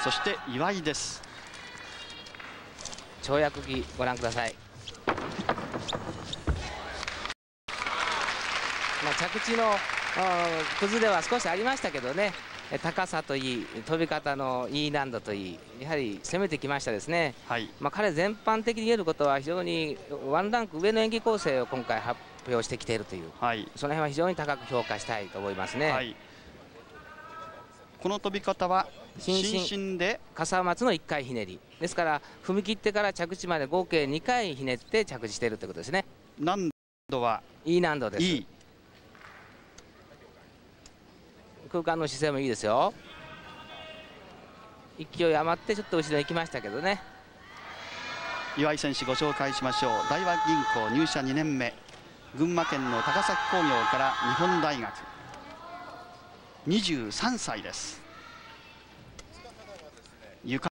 そして岩井です。 跳躍技ご覧ください。着地の崩れは少しありましたけどね、高さといい飛び方のいい難度といい、やはり攻めてきましたですね。はい、彼全般的に言えることは非常にワンランク上の演技構成を今回発表してきているという、はい、その辺は非常に高く評価したいと思いますね。はい、 この飛び方は伸身で笠松の1回ひねりですから、踏み切ってから着地まで合計2回ひねって着地しているということですね。 難度はいい難度です。空間の姿勢もいいですよ。勢い余ってちょっと後ろに行きましたけどね。 岩井選手ご紹介しましょう。大和銀行入社2年目、群馬県の高崎工業から日本大学、23歳です。